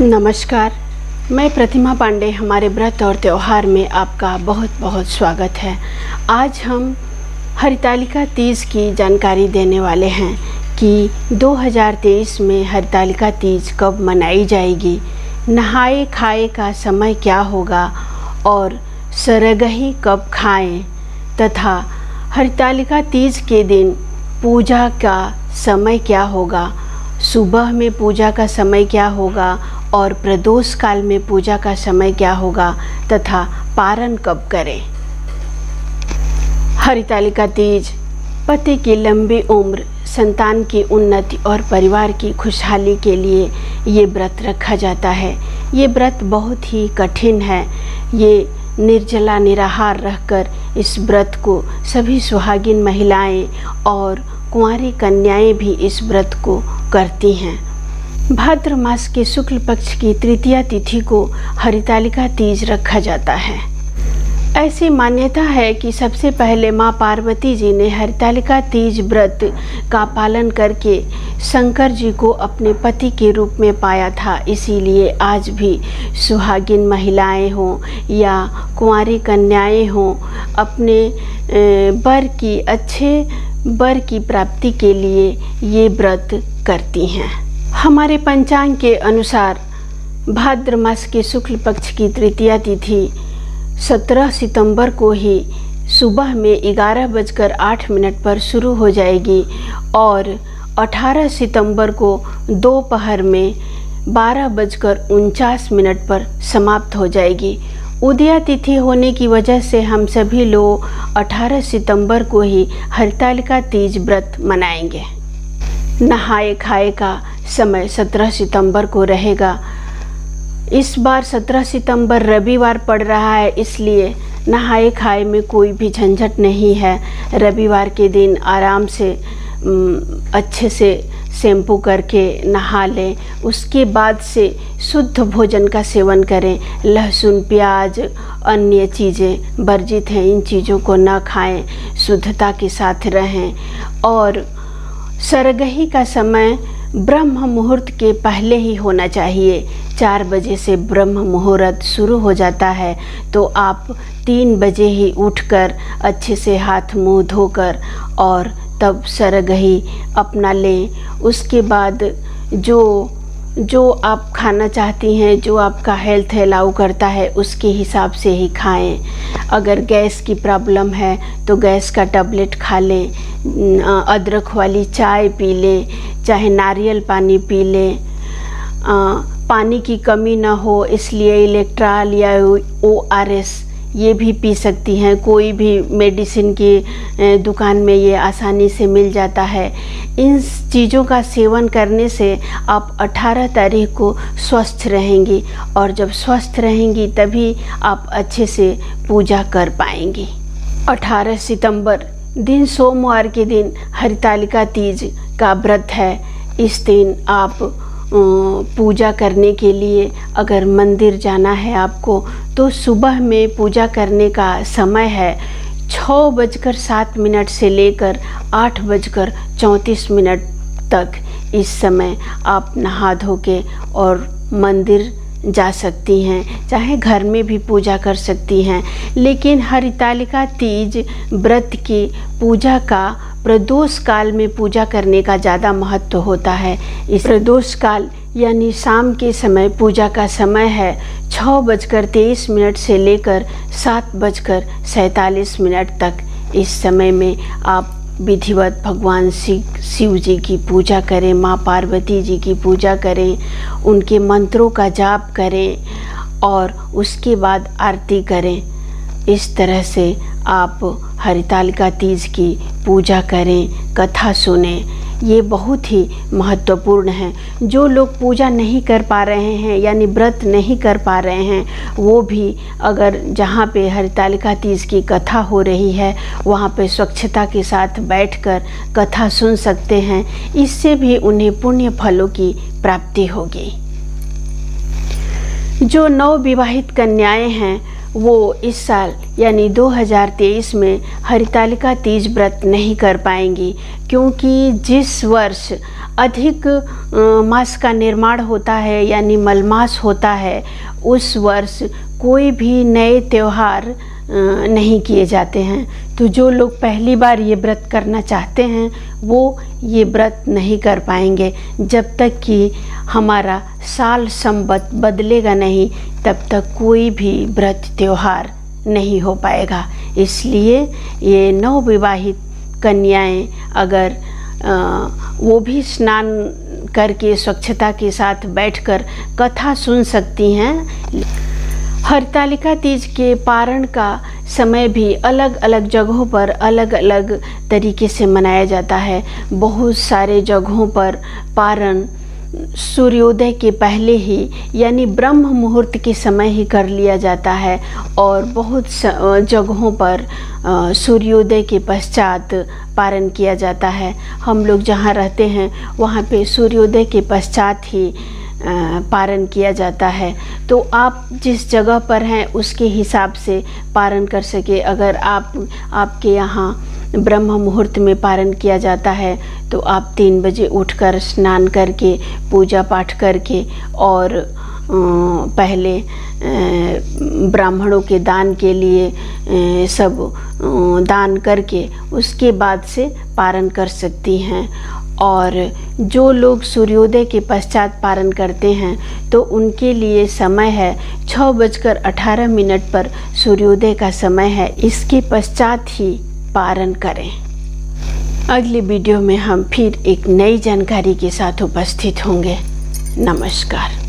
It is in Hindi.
नमस्कार, मैं प्रतिमा पांडे। हमारे व्रत और त्यौहार में आपका बहुत बहुत स्वागत है। आज हम हरितालिका तीज की जानकारी देने वाले हैं कि 2023 में हरितालिका तीज कब मनाई जाएगी, नहाए खाए का समय क्या होगा और सरगही कब खाएं तथा हरितालिका तीज के दिन पूजा का समय क्या होगा, सुबह में पूजा का समय क्या होगा और प्रदोष काल में पूजा का समय क्या होगा तथा पारण कब करें। हरितालिका तीज पति की लंबी उम्र, संतान की उन्नति और परिवार की खुशहाली के लिए ये व्रत रखा जाता है। ये व्रत बहुत ही कठिन है। ये निर्जला निराहार रहकर इस व्रत को सभी सुहागिन महिलाएं और कुंवारी कन्याएं भी इस व्रत को करती हैं। भाद्र मास के शुक्ल पक्ष की तृतीया तिथि को हरितालिका तीज रखा जाता है। ऐसी मान्यता है कि सबसे पहले माँ पार्वती जी ने हरितालिका तीज व्रत का पालन करके शंकर जी को अपने पति के रूप में पाया था। इसीलिए आज भी सुहागिन महिलाएं हों या कुंवारी कन्याएं हों, अपने अच्छे वर की प्राप्ति के लिए ये व्रत करती हैं। हमारे पंचांग के अनुसार भाद्र मास के शुक्ल पक्ष की तृतीया तिथि 17 सितंबर को ही सुबह में 11:08 पर शुरू हो जाएगी और 18 सितंबर को दोपहर में 12:49 पर समाप्त हो जाएगी। उदया तिथि होने की वजह से हम सभी लोग 18 सितंबर को ही हरितालिका तीज व्रत मनाएंगे। नहाए खाए का समय 17 सितंबर को रहेगा। इस बार 17 सितंबर रविवार पड़ रहा है, इसलिए नहाए खाए में कोई भी झंझट नहीं है। रविवार के दिन आराम से अच्छे से शैम्पू करके नहा लें। उसके बाद से शुद्ध भोजन का सेवन करें। लहसुन, प्याज, अन्य चीज़ें वर्जित हैं, इन चीज़ों को न खाएं, शुद्धता के साथ रहें। और सरगही का समय ब्रह्म मुहूर्त के पहले ही होना चाहिए। 4 बजे से ब्रह्म मुहूर्त शुरू हो जाता है, तो आप 3 बजे ही उठकर अच्छे से हाथ मुंह धोकर और तब सरगही अपना लें। उसके बाद जो आप खाना चाहती हैं, जो आपका हेल्थ अलाउ करता है, उसके हिसाब से ही खाएं। अगर गैस की प्रॉब्लम है तो गैस का टैबलेट खा लें, अदरक वाली चाय पी लें, चाहे नारियल पानी पी लें। पानी की कमी ना हो इसलिए इलेक्ट्रॉल या ORS ये भी पी सकती हैं। कोई भी मेडिसिन की दुकान में ये आसानी से मिल जाता है। इन चीज़ों का सेवन करने से आप 18 तारीख को स्वस्थ रहेंगी और जब स्वस्थ रहेंगी तभी आप अच्छे से पूजा कर पाएंगी। 18 सितंबर दिन सोमवार के दिन हरितालिका तीज का व्रत है। इस दिन आप पूजा करने के लिए अगर मंदिर जाना है आपको, तो सुबह में पूजा करने का समय है 6:07 से लेकर 8:34 तक। इस समय आप नहा धो के और मंदिर जा सकती हैं, चाहे घर में भी पूजा कर सकती हैं। लेकिन हरितालिका तीज व्रत की पूजा का प्रदोष काल में पूजा करने का ज़्यादा महत्व होता है। इस प्रदोष काल यानी शाम के समय पूजा का समय है 6:23 से लेकर 7:47 तक। इस समय में आप विधिवत भगवान शिव जी की पूजा करें, माँ पार्वती जी की पूजा करें, उनके मंत्रों का जाप करें और उसके बाद आरती करें। इस तरह से आप हरितालिका तीज की पूजा करें, कथा सुनें। ये बहुत ही महत्वपूर्ण है। जो लोग पूजा नहीं कर पा रहे हैं यानी व्रत नहीं कर पा रहे हैं, वो भी अगर जहाँ पे हरितालिका तीज की कथा हो रही है वहाँ पे स्वच्छता के साथ बैठकर कथा सुन सकते हैं। इससे भी उन्हें पुण्य फलों की प्राप्ति होगी। जो नवविवाहित कन्याएं हैं वो इस साल यानी 2023 में हरितालिका तीज व्रत नहीं कर पाएंगी, क्योंकि जिस वर्ष अधिक मास का निर्माण होता है यानी मलमास होता है, उस वर्ष कोई भी नए त्यौहार नहीं किए जाते हैं। तो जो लोग पहली बार ये व्रत करना चाहते हैं वो ये व्रत नहीं कर पाएंगे। जब तक कि हमारा साल संवत बदलेगा नहीं, तब तक कोई भी व्रत त्यौहार नहीं हो पाएगा। इसलिए ये नवविवाहित कन्याएं अगर वो भी स्नान करके स्वच्छता के साथ बैठकर कथा सुन सकती हैं। हरतालिका तीज के पारण का समय भी अलग अलग जगहों पर अलग अलग तरीके से मनाया जाता है। बहुत सारे जगहों पर पारण सूर्योदय के पहले ही यानी ब्रह्म मुहूर्त के समय ही कर लिया जाता है, और बहुत जगहों पर सूर्योदय के पश्चात पारण किया जाता है। हम लोग जहाँ रहते हैं वहाँ पे सूर्योदय के पश्चात ही पारण किया जाता है। तो आप जिस जगह पर हैं उसके हिसाब से पारण कर सके। अगर आपके यहाँ ब्रह्म मुहूर्त में पारण किया जाता है तो आप 3 बजे उठकर स्नान करके पूजा पाठ करके और पहले ब्राह्मणों के दान के लिए सब दान करके उसके बाद से पारण कर सकती हैं। और जो लोग सूर्योदय के पश्चात पारण करते हैं तो उनके लिए समय है 6:18 पर सूर्योदय का समय है, इसके पश्चात ही पारण करें। अगले वीडियो में हम फिर एक नई जानकारी के साथ उपस्थित होंगे। नमस्कार।